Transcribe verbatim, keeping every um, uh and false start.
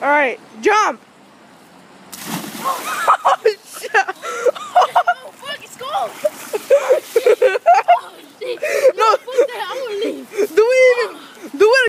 Alright, jump! Oh, shit! Oh, fuck, it's cold! Oh, shit! No, fuck that, I'm gonna leave.